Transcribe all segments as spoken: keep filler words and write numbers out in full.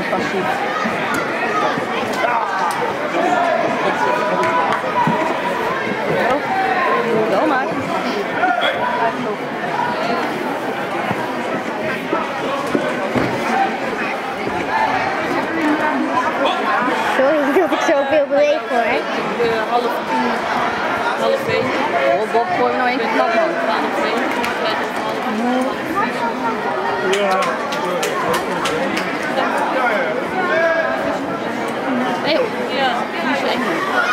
passief. Zo maar. Sorry dat ik zoveel beweeg hoor. Half tien, half één. Oh, Bob, gooi me nou even knap man. Half één. Ja. Nee joh. Ja, die is eng.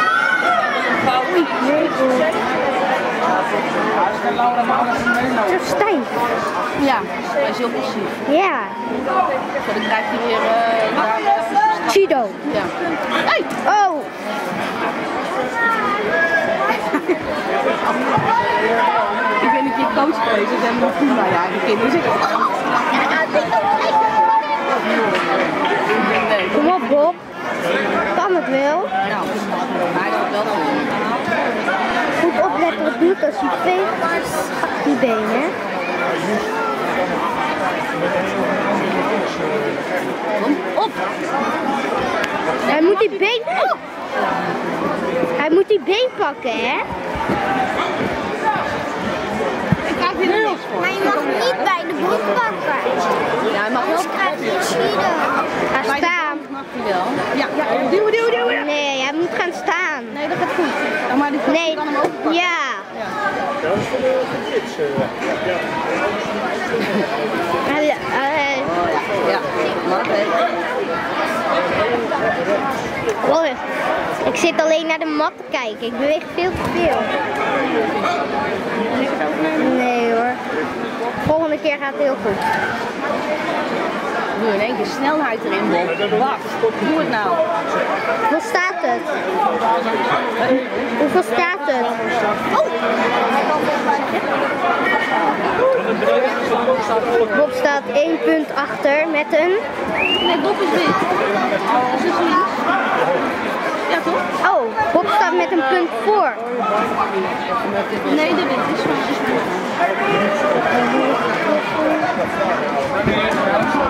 Zo stijf. Ja, hij is heel passief. Ja. Zo, dan krijgt hij weer... Uh, Chido. ja. Hey! Oh. Ik ben een keer coach geweest, dus hebben we nog prima. Ja, de kinderen zitten. Nee, Kom op Bob. Kan het wel? nou, hij is het wel goed. Goed opletten wat doet als hij veegt. Pak die benen. Kom op! Hij moet die been... Oh. Hij moet die been pakken, hè? Ik krijg hier niks voor. Maar je mag niet bij de broek pakken. Ja, hij mag wel. Anders krijg je Chido. Ga staan. Mag hij wel. Ja, ja. Duwen, duwen, duwen. Nee, hij moet gaan staan. Nee, dat gaat goed. Ja, maar die Nee, kan hem ook pakken. ja. Ja, dat is voor de gids. Ja. Hij- hij- Ja, mag hè. Oh, ik zit alleen naar de mat te kijken. Ik beweeg veel te veel. Nee hoor. Volgende keer gaat het heel goed. Doe in één keer snelheid erin, Bob. Wacht, doe het nou. Hoeveel staat het? Hoeveel staat het? Oh! Bob staat één punt achter met een... Nee, Bob is wit. Dat is niet. Ja toch? Oh, Bob staat met een punt voor. Nee, de wit is van.